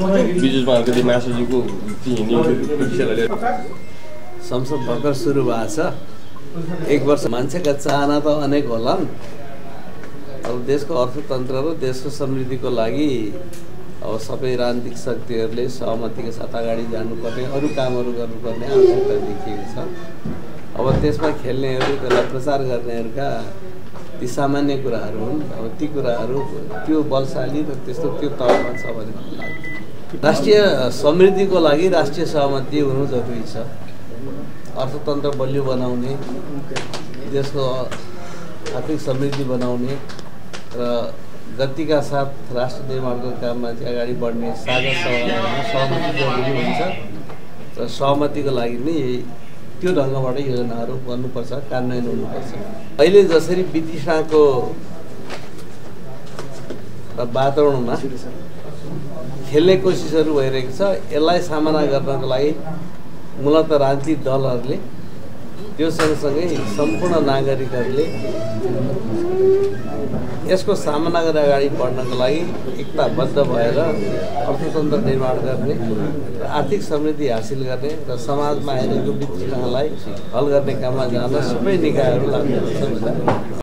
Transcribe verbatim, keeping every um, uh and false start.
विजुजमा अलिकति मासुजीको हिँड्ने संसद भर्खर सुरु भएको छ। एक वर्ष मान्छेका चाहना त अनेक होलान्। अब देशको अर्थतन्त्र र देशको समृद्धिको लागि अब सबै राजनीतिक शक्तिहरूले सहमतिको साथ अगाडि जानुपर्ने, अरू कामहरू गर्नुपर्ने आवश्यकता देखिएको छ। अब त्यसमा खेल्नेहरू, त्यसलाई प्रचार गर्नेहरूका ती सामान्य कुराहरू हुन्। अब ती कुराहरू त्यो बलशाली र त्यस्तो त्यो तहमा छ भन्ने मलाई लाग्छ। राष्ट्रिय समृद्धिको लागि राष्ट्रिय सहमति हुनु जरुरी छ। अर्थतन्त्र बलियो बनाउने, देशको आर्थिक समृद्धि बनाउने र गतिका साथ राष्ट्र निर्माणको काममा चाहिँ अगाडि बढ्ने साझा सहमति जरुरी हुन्छ र सहमतिको लागि नै त्यो ढङ्गबाट योजनाहरू गर्नुपर्छ, कार्यान्वयन हुनुपर्छ। अहिले जसरी विदिशाको वातावरणमा खेल्ने कोसिसहरू भइरहेको छ, यसलाई सामना गर्नको लागि मूलत राजनीतिक दलहरूले त्यो सँगसँगै सम्पूर्ण नागरिकहरूले यसको सामना गरेर अगाडि बढ्नको लागि एकताबद्ध भएर अर्थतन्त्र निर्माण गर्ने र आर्थिक समृद्धि हासिल गर्ने र समाजमा आइरहेको विकृतिलाई हल गर्ने काममा जान सबै निकायहरू लाग्नुपर्छ।